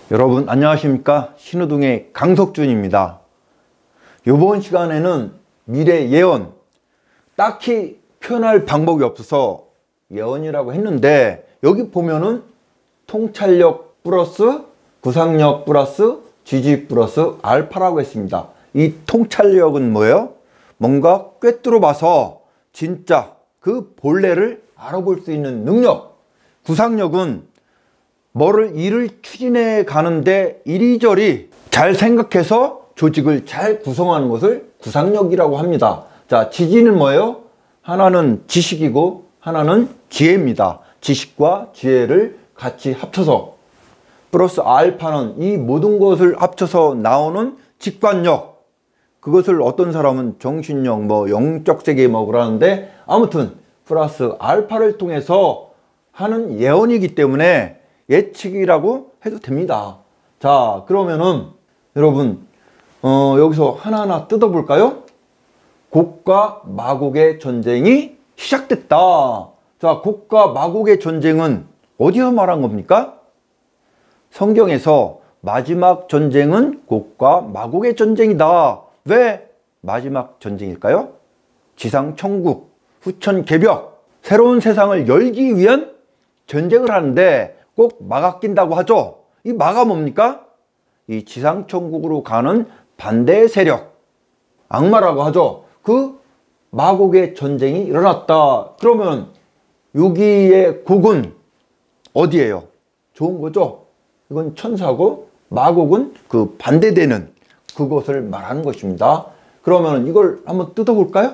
여러분 안녕하십니까? 신호등의 강석준입니다. 이번 시간에는 미래 예언, 딱히 표현할 방법이 없어서 예언이라고 했는데, 여기 보면은 통찰력 플러스 구상력 플러스 지지 플러스 알파라고 했습니다. 이 통찰력은 뭐예요? 뭔가 꿰뚫어 봐서 진짜 그 본래를 알아볼 수 있는 능력. 구상력은 뭐를 일을 추진해 가는데 이리저리 잘 생각해서 조직을 잘 구성하는 것을 구상력이라고 합니다. 자, 지지는 뭐예요? 하나는 지식이고 하나는 지혜입니다. 지식과 지혜를 같이 합쳐서 플러스 알파는 이 모든 것을 합쳐서 나오는 직관력. 그것을 어떤 사람은 정신력, 영적 세계 그러는데, 아무튼 플러스 알파를 통해서 하는 예언이기 때문에 예측이라고 해도 됩니다. 자, 그러면은 여러분 여기서 하나하나 뜯어볼까요? 곡과 마곡의 전쟁이 시작됐다. 자, 곡과 마곡의 전쟁은 어디서 말한 겁니까? 성경에서 마지막 전쟁은 곡과 마곡의 전쟁이다. 왜 마지막 전쟁일까요? 지상천국, 후천개벽, 새로운 세상을 열기 위한 전쟁을 하는데 꼭 마가 낀다고 하죠. 이 마가 뭡니까? 이 지상천국으로 가는 반대 세력, 악마라고 하죠. 그 마곡의 전쟁이 일어났다. 그러면 여기의 곡은 어디예요? 좋은 거죠? 이건 천사고, 마곡은 그 반대되는 그것을 말하는 것입니다. 그러면 이걸 한번 뜯어볼까요?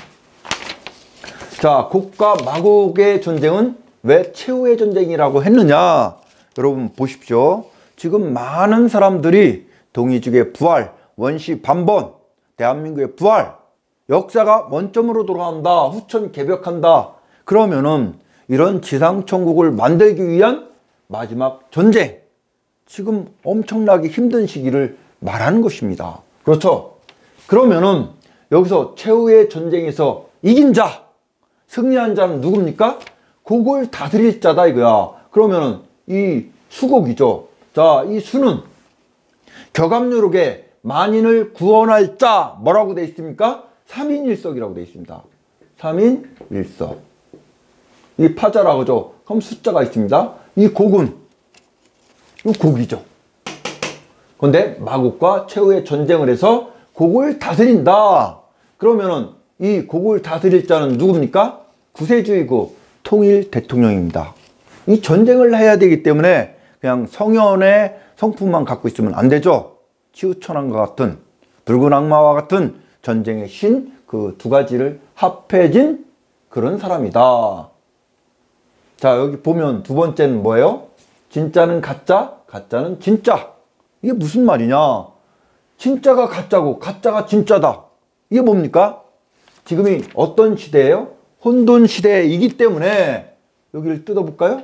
자, 곡과 마곡의 전쟁은 왜 최후의 전쟁이라고 했느냐? 여러분 보십시오. 지금 많은 사람들이 동이족의 부활, 원시 반번, 대한민국의 부활, 역사가 원점으로 돌아간다, 후천 개벽한다. 그러면은 이런 지상천국을 만들기 위한 마지막 전쟁, 지금 엄청나게 힘든 시기를 말하는 것입니다. 그렇죠? 그러면은 여기서 최후의 전쟁에서 이긴 자, 승리한 자는 누굽니까? 곡을 다스릴 자다 이거야. 그러면은 이 수곡이죠. 자, 이 수는 격압유력의 만인을 구원할 자, 뭐라고 되어 있습니까? 3인일석이라고 되어 있습니다. 3인일석. 이 파자라고 하죠. 그럼 숫자가 있습니다. 이 곡은 이 곡이죠. 그런데 마곡과 최후의 전쟁을 해서 곡을 다스린다. 그러면은 이 곡을 다스릴 자는 누굽니까? 구세주이고 통일 대통령입니다. 이 전쟁을 해야 되기 때문에 그냥 성현의 성품만 갖고 있으면 안 되죠. 치우천왕과 같은, 붉은 악마와 같은 전쟁의 신, 그 두 가지를 합해진 그런 사람이다. 자, 여기 보면 두 번째는 뭐예요? 진짜는 가짜, 가짜는 진짜. 이게 무슨 말이냐? 진짜가 가짜고 가짜가 진짜다. 이게 뭡니까? 지금이 어떤 시대예요? 혼돈 시대이기 때문에 여기를 뜯어볼까요?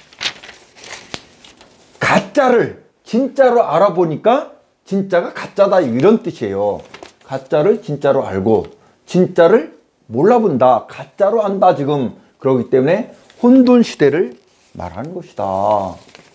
가짜를 진짜로 알아보니까 진짜가 가짜다, 이런 뜻이에요. 가짜를 진짜로 알고 진짜를 몰라본다, 가짜로 안다 지금. 그렇기 때문에 혼돈 시대를 말하는 것이다.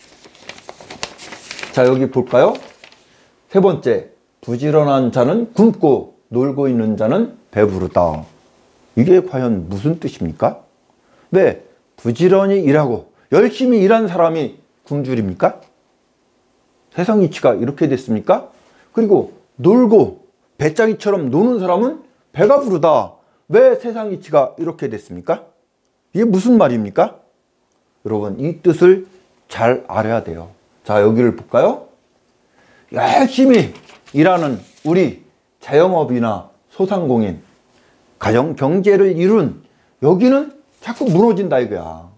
자, 여기 볼까요? 세 번째, 부지런한 자는 굶고 놀고 있는 자는 배부르다. 이게 과연 무슨 뜻입니까? 왜 부지런히 일하고 열심히 일한 사람이 굶주립니까? 세상 이치가 이렇게 됐습니까? 그리고 놀고 배짱이처럼 노는 사람은 배가 부르다. 왜 세상 이치가 이렇게 됐습니까? 이게 무슨 말입니까? 여러분, 이 뜻을 잘 알아야 돼요. 자, 여기를 볼까요? 열심히 일하는 우리 자영업이나 소상공인, 가정 경제를 이룬 여기는 자꾸 무너진다 이거야.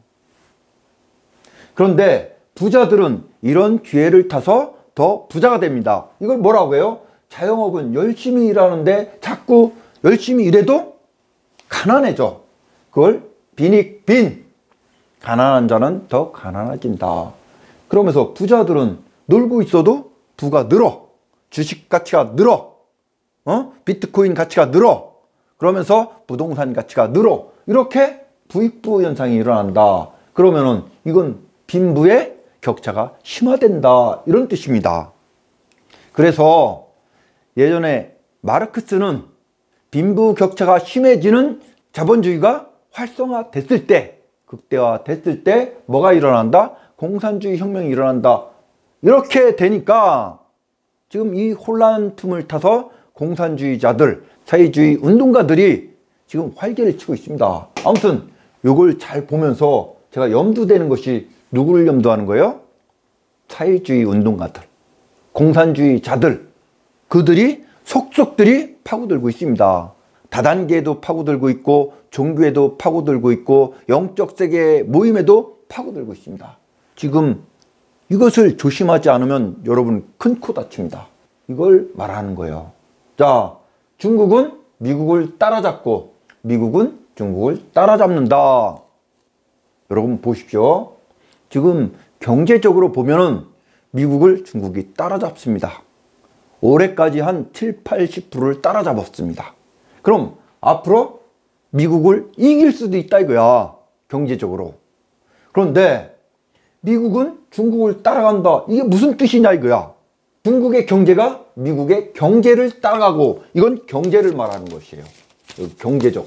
그런데 부자들은 이런 기회를 타서 더 부자가 됩니다. 이걸 뭐라고 해요? 자영업은 열심히 일하는데 자꾸 열심히 일해도 가난해져. 그걸 빈익빈, 가난한 자는 더 가난해진다. 그러면서 부자들은 놀고 있어도 부가 늘어, 주식 가치가 늘어, 비트코인 가치가 늘어, 그러면서 부동산 가치가 늘어. 이렇게 부익부 현상이 일어난다. 그러면은 이건 빈부의 격차가 심화된다 이런 뜻입니다. 그래서 예전에 마르크스는 빈부격차가 심해지는 자본주의가 활성화됐을 때, 극대화됐을 때 뭐가 일어난다? 공산주의 혁명이 일어난다. 이렇게 되니까 지금 이 혼란 틈을 타서 공산주의자들, 사회주의 운동가들이 지금 활개를 치고 있습니다. 아무튼 이걸 잘 보면서 제가 염두되는 것이 누구를 염두하는 거예요? 사회주의 운동가들, 공산주의자들, 그들이 속속들이 파고들고 있습니다. 다단계에도 파고들고 있고 종교에도 파고들고 있고 영적 세계 모임에도 파고들고 있습니다. 지금 이것을 조심하지 않으면 여러분 큰 코 다칩니다. 이걸 말하는 거예요. 자, 중국은 미국을 따라잡고 미국은 중국을 따라잡는다. 여러분 보십시오. 지금 경제적으로 보면은 미국을 중국이 따라잡습니다. 올해까지 한 7, 80%를 따라잡았습니다. 그럼 앞으로 미국을 이길 수도 있다 이거야. 경제적으로. 그런데 미국은 중국을 따라간다. 이게 무슨 뜻이냐 이거야. 중국의 경제가 미국의 경제를 따라가고, 이건 경제를 말하는 것이에요. 경제적.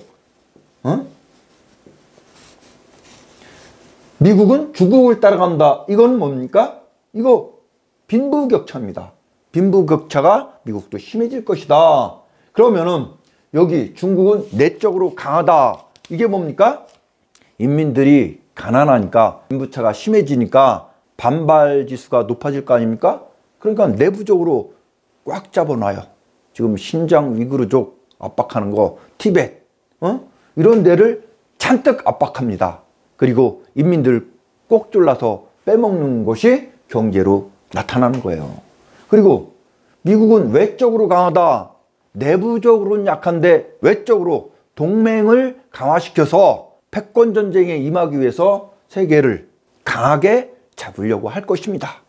미국은 중국을 따라간다. 이건 뭡니까? 이거 빈부격차입니다. 빈부격차가 미국도 심해질 것이다. 그러면은 여기 중국은 내적으로 강하다. 이게 뭡니까? 인민들이 가난하니까 빈부차가 심해지니까 반발 지수가 높아질 거 아닙니까? 그러니까 내부적으로 꽉 잡아놔요. 지금 신장 위구르족 압박하는 거, 티벳, 이런 데를 잔뜩 압박합니다. 그리고 인민들 꼭 졸라서 빼먹는 것이 경제로 나타나는 거예요. 그리고 미국은 외적으로 강하다. 내부적으로는 약한데 외적으로 동맹을 강화시켜서 패권전쟁에 임하기 위해서 세계를 강하게 잡으려고 할 것입니다.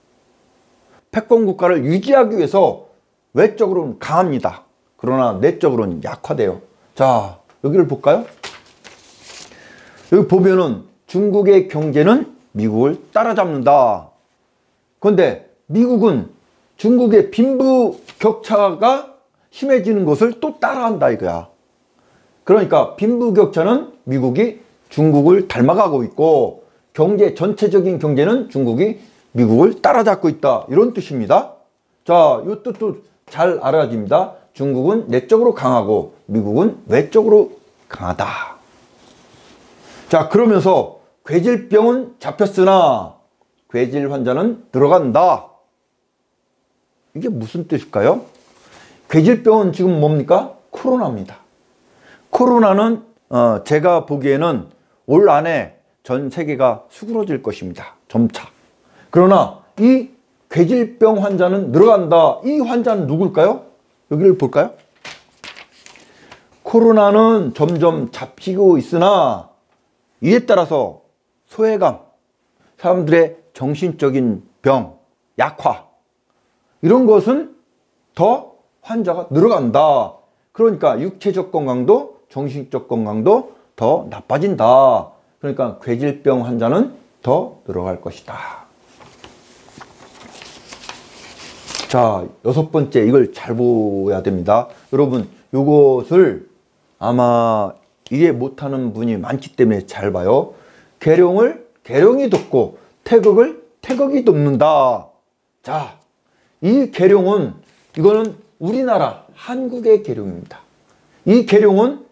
패권국가를 유지하기 위해서 외적으로는 강합니다. 그러나 내적으로는 약화돼요. 자, 여기를 볼까요? 여기 보면은 중국의 경제는 미국을 따라잡는다. 그런데 미국은 중국의 빈부 격차가 심해지는 것을 또 따라한다 이거야. 그러니까 빈부 격차는 미국이 중국을 닮아가고 있고, 경제 전체적인 경제는 중국이 미국을 따라잡고 있다. 이런 뜻입니다. 자, 이 뜻도 잘 알아집니다. 중국은 내적으로 강하고 미국은 외적으로 강하다. 자, 그러면서 괴질병은 잡혔으나 괴질 환자는 늘어간다. 이게 무슨 뜻일까요? 괴질병은 지금 뭡니까? 코로나입니다. 코로나는 제가 보기에는 올 안에 전 세계가 수그러질 것입니다. 점차. 그러나 이 괴질병 환자는 늘어간다. 이 환자는 누굴까요? 여기를 볼까요? 코로나는 점점 잡히고 있으나 이에 따라서 소외감, 사람들의 정신적인 병, 약화, 이런 것은 더 환자가 늘어간다. 그러니까 육체적 건강도 정신적 건강도 더 나빠진다. 그러니까 괴질병 환자는 더 늘어갈 것이다. 자, 6번째, 이걸 잘 보아야 됩니다. 여러분, 이것을 아마 이해 못하는 분이 많기 때문에 잘 봐요. 계룡을 계룡이 돕고 태극을 태극이 돕는다. 자, 이 계룡은, 이거는 우리나라 한국의 계룡입니다. 이 계룡은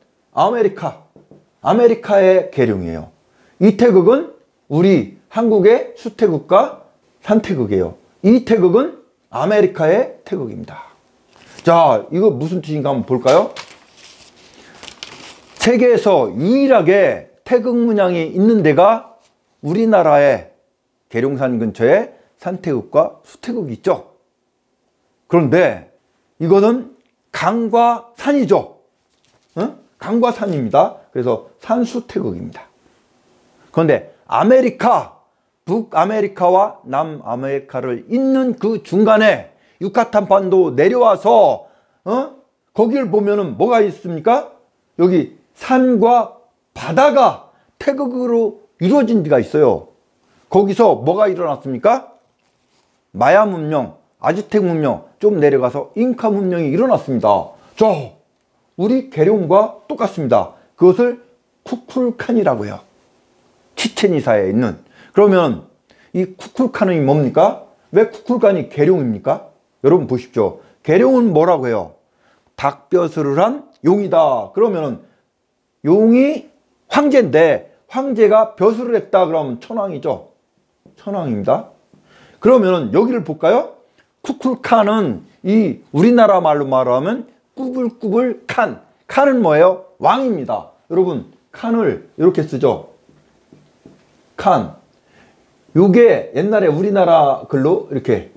아메리카의 계룡이에요. 이 태극은 우리 한국의 수태극과 산태극이에요. 이 태극은 아메리카의 태극입니다. 자, 이거 무슨 뜻인가 한번 볼까요? 세계에서 유일하게 태극 문양이 있는 데가 우리나라의 계룡산 근처에 산태극과 수태극이 있죠. 그런데 이거는 강과 산이죠. 강과 산입니다. 그래서 산수태극입니다. 그런데 북아메리카와 남아메리카를 잇는 그 중간에 유카탄 반도 내려와서 거기를 보면은 뭐가 있습니까? 여기 산과 바다가 태극으로 이루어진 데가 있어요. 거기서 뭐가 일어났습니까? 마야 문명, 아즈텍 문명, 좀 내려가서 잉카 문명이 일어났습니다. 자, 우리 계룡과 똑같습니다. 그것을 쿠쿨칸이라고 해요. 치첸이사에 있는. 그러면 이 쿠쿨칸이 뭡니까? 왜 쿠쿨칸이 계룡입니까? 여러분 보십시오. 계룡은 뭐라고 해요? 닭벼슬을 한 용이다. 그러면 용이 황제인데 황제가 벼슬을 했다 그러면 천황이죠. 천황입니다. 그러면 여기를 볼까요? 쿠쿨칸은 이 우리나라 말로 말하면 꾸불꾸불 칸. 칸은 뭐예요? 왕입니다. 여러분 칸을 이렇게 쓰죠. 칸. 요게 옛날에 우리나라 글로 이렇게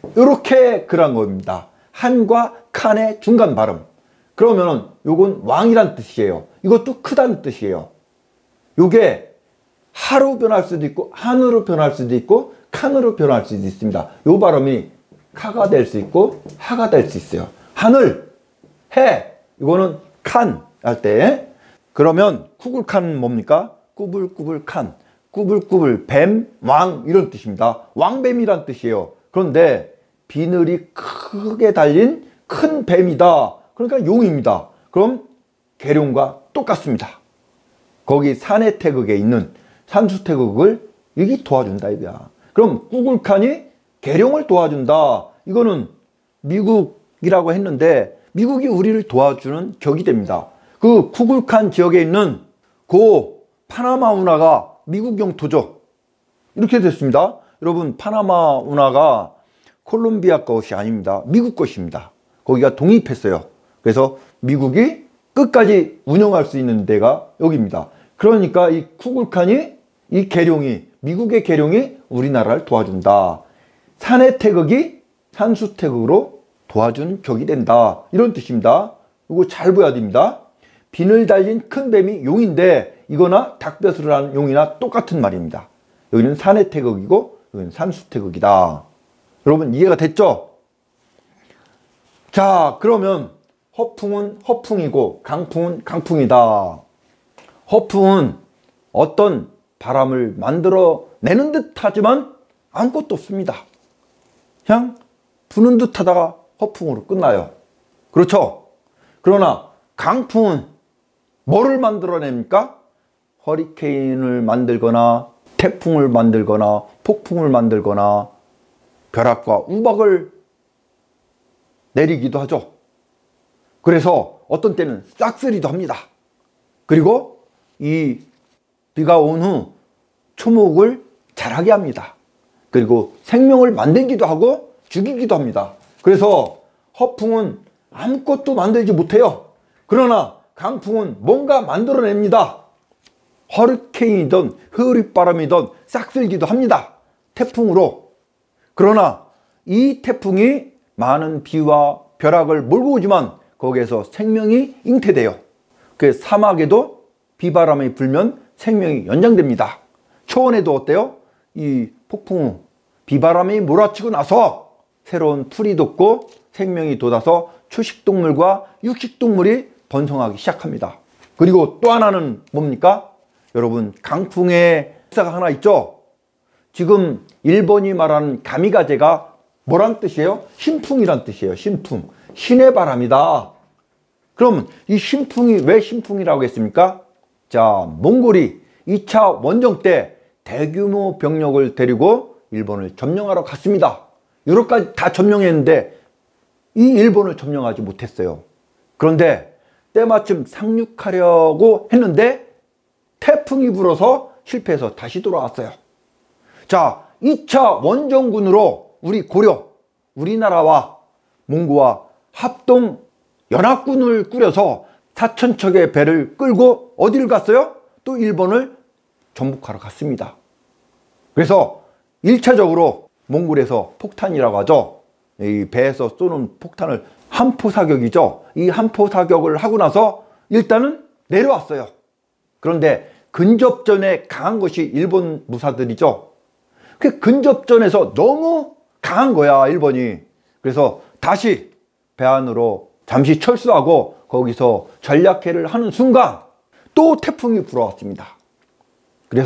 그런 겁니다. 한과 칸의 중간 발음. 그러면 요건 왕이란 뜻이에요. 이것도 크다는 뜻이에요. 요게 하로 변할 수도 있고 한으로 변할 수도 있고 칸으로 변할 수도 있습니다. 요 발음이 카가 될 수 있고 하가 될 수 있어요. 하늘, 해, 이거는 칸 할 때. 그러면 쿠굴칸은 뭡니까? 꾸불꾸불 칸. 꾸불꾸불 뱀, 왕 이런 뜻입니다. 왕뱀이란 뜻이에요. 그런데 비늘이 크게 달린 큰 뱀이다. 그러니까 용입니다. 그럼 계룡과 똑같습니다. 거기 산의 태극에 있는 산수 태극을 이게 도와준다 이거야. 그럼 꾸굴칸이 계룡을 도와준다. 이거는 미국이라고 했는데 미국이 우리를 도와주는 격이 됩니다. 그 쿠굴칸 지역에 있는 그 파나마 운하가 미국 영토죠. 이렇게 됐습니다. 여러분 파나마 운하가 콜롬비아 것이 아닙니다. 미국 것입니다. 거기가 독립했어요. 그래서 미국이 끝까지 운영할 수 있는 데가 여기입니다. 그러니까 이 쿠굴칸이 이 계룡이 미국의 계룡이 우리나라를 도와준다. 산의 태극이 산수 태극으로 도와준 격이 된다. 이런 뜻입니다. 이거 잘 보여야 됩니다. 비늘 달린 큰 뱀이 용인데 이거나 닭벼슬을 하는 용이나 똑같은 말입니다. 여기는 산의 태극이고 여기는 산수 태극이다. 여러분 이해가 됐죠? 자, 그러면 허풍은 허풍이고 강풍은 강풍이다. 허풍은 어떤 바람을 만들어내는 듯 하지만 아무것도 없습니다. 그냥 부는 듯 하다가 허풍으로 끝나요. 그렇죠? 그러나 강풍은 뭐를 만들어냅니까? 허리케인을 만들거나 태풍을 만들거나 폭풍을 만들거나 벼락과 우박을 내리기도 하죠. 그래서 어떤 때는 싹쓸이도 합니다. 그리고 이 비가 온 후 초목을 자라게 합니다. 그리고 생명을 만들기도 하고 죽이기도 합니다. 그래서 허풍은 아무것도 만들지 못해요. 그러나 강풍은 뭔가 만들어냅니다. 허리케인이든 흐릿바람이든 싹쓸기도 합니다. 태풍으로. 그러나 이 태풍이 많은 비와 벼락을 몰고 오지만 거기에서 생명이 잉태돼요. 그 사막에도 비바람이 불면 생명이 연장됩니다. 초원에도 어때요? 이 폭풍 후 비바람이 몰아치고 나서 새로운 풀이 돋고 생명이 돋아서 초식동물과 육식동물이 번성하기 시작합니다. 그리고 또 하나는 뭡니까? 여러분 강풍의 역사가 하나 있죠? 지금 일본이 말하는 가미가제가 뭐란 뜻이에요? 신풍이란 뜻이에요. 신풍. 신의 바람이다. 그러면 이 신풍이 왜 신풍이라고 했습니까? 자, 몽골이 2차 원정 때 대규모 병력을 데리고 일본을 점령하러 갔습니다. 유럽까지 다 점령했는데 이 일본을 점령하지 못했어요. 그런데 때마침 상륙하려고 했는데 태풍이 불어서 실패해서 다시 돌아왔어요. 자, 2차 원정군으로 우리 고려, 우리나라와 몽고와 합동 연합군을 꾸려서 4,000척의 배를 끌고 어디를 갔어요? 또 일본을 정복하러 갔습니다. 그래서 1차적으로 몽골에서 폭탄이라고 하죠. 이 배에서 쏘는 폭탄을 함포사격이죠. 이 함포사격을 하고 나서 일단은 내려왔어요. 그런데 근접전에 강한 것이 일본 무사들이죠. 그 근접전에서 너무 강한 거야, 일본이. 그래서 다시 배 안으로 잠시 철수하고 거기서 전략회를 하는 순간 또 태풍이 불어왔습니다. 그래서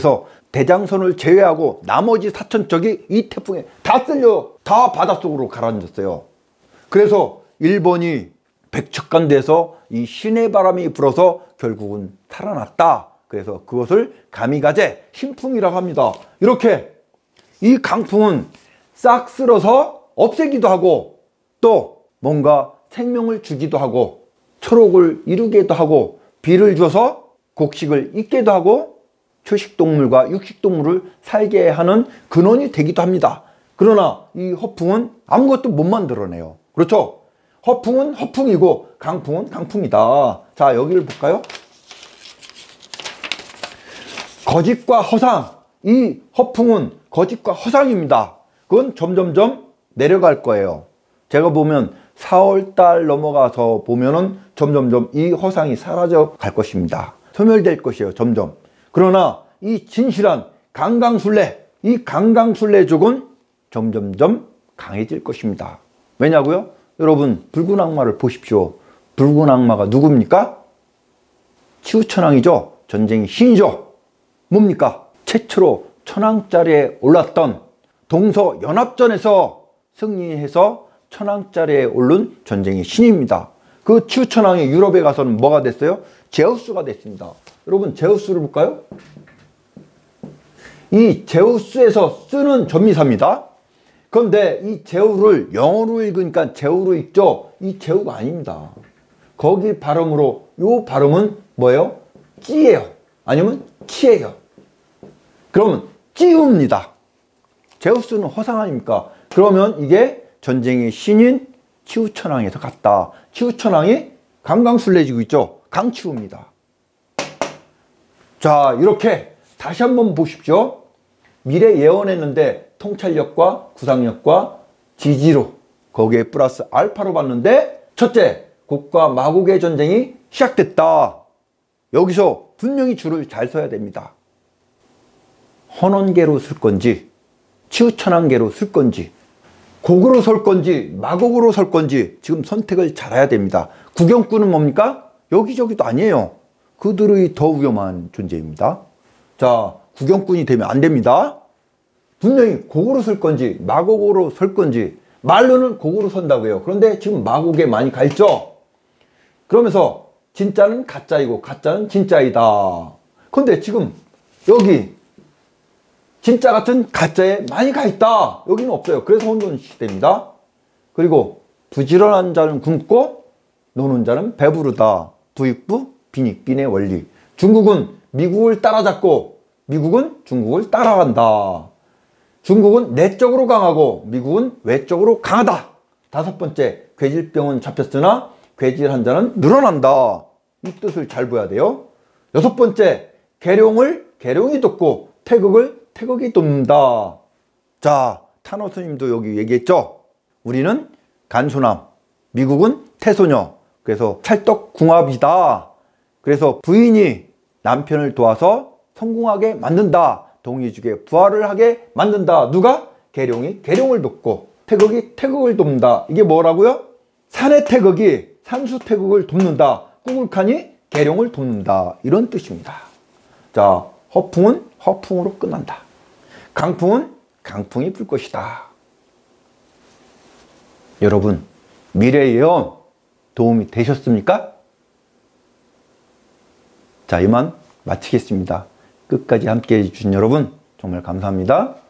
대장선을 제외하고 나머지 사천척이 이 태풍에 다 쓸려 다 바닷속으로 가라앉았어요. 그래서 일본이 백척간돼서 이 시내 바람이 불어서 결국은 살아났다. 그래서 그것을 가미가제 신풍이라고 합니다. 이렇게 이 강풍은 싹 쓸어서 없애기도 하고 또 뭔가 생명을 주기도 하고 초록을 이루기도 하고 비를 줘서 곡식을 잇게도 하고 초식동물과 육식동물을 살게 하는 근원이 되기도 합니다. 그러나 이 허풍은 아무것도 못 만들어내요. 그렇죠? 허풍은 허풍이고 강풍은 강풍이다. 자, 여기를 볼까요? 거짓과 허상. 이 허풍은 거짓과 허상입니다. 그건 점점점 내려갈 거예요. 제가 보면 4월달 넘어가서 보면은 점점점 이 허상이 사라져 갈 것입니다. 소멸될 것이에요. 점점. 그러나 이 진실한 강강술래, 이 강강술래족은 점점점 강해질 것입니다. 왜냐고요? 여러분, 붉은 악마를 보십시오. 붉은 악마가 누굽니까? 치우천왕이죠. 전쟁의 신이죠. 뭡니까? 최초로 천왕자리에 올랐던 동서연합전에서 승리해서 천왕자리에 오른 전쟁의 신입니다. 그 치우천왕이 유럽에 가서는 뭐가 됐어요? 제우스가 됐습니다. 여러분, 제우스를 볼까요? 이 제우스에서 쓰는 전미사입니다. 그런데 이 제우를 영어로 읽으니까 제우로 읽죠? 이 제우가 아닙니다. 거기 발음으로 요 발음은 뭐예요? 찌예요. 아니면 치예요. 그러면 찌우입니다. 제우스는 허상 아닙니까? 그러면 이게 전쟁의 신인 치우천왕에서 갔다. 치우천왕이 강강술래지고 있죠? 강치우입니다. 자, 이렇게 다시 한번 보십시오. 미래 예언했는데 통찰력과 구상력과 지지로 거기에 플러스 알파로 봤는데 첫째, 곡과 마곡의 전쟁이 시작됐다. 여기서 분명히 줄을 잘 서야 됩니다. 헌원계로 쓸 건지 치우천왕계로 쓸 건지 곡으로 설 건지 마곡으로 설 건지 지금 선택을 잘해야 됩니다. 구경꾼은 뭡니까? 여기저기도 아니에요. 그들의 더 위험한 존재입니다. 자, 구경꾼이 되면 안 됩니다. 분명히 곡으로 쓸 건지 마곡으로 설 건지 말로는 곡으로 선다고 해요. 그런데 지금 마곡에 많이 가 있죠. 그러면서 진짜는 가짜이고 가짜는 진짜이다. 그런데 지금 여기 진짜 같은 가짜에 많이 가 있다. 여기는 없어요. 그래서 혼돈 시대입니다. 그리고 부지런한 자는 굶고 노는 자는 배부르다. 부익부 빈익빈의 원리. 중국은 미국을 따라잡고 미국은 중국을 따라간다. 중국은 내적으로 강하고 미국은 외적으로 강하다. 다섯 번째, 괴질병은 잡혔으나 괴질한 자는 늘어난다. 이 뜻을 잘 봐야 돼요. 여섯 번째, 계룡을 계룡이 돕고 태극을 태극이 돕는다. 자, 타노 스님도 여기 얘기했죠. 우리는 간소남, 미국은 태소녀. 그래서 찰떡궁합이다. 그래서 부인이 남편을 도와서 성공하게 만든다. 동의주게 부활을 하게 만든다. 누가? 계룡이 계룡을 돕고 태극이 태극을 돕는다. 이게 뭐라고요? 산의 태극이 산수 태극을 돕는다. 꾸물칸이 계룡을 돕는다. 이런 뜻입니다. 자, 허풍은 허풍으로 끝난다. 강풍은 강풍이 불 것이다. 여러분, 미래 예언 도움이 되셨습니까? 자, 이만 마치겠습니다. 끝까지 함께 해주신 여러분 정말 감사합니다.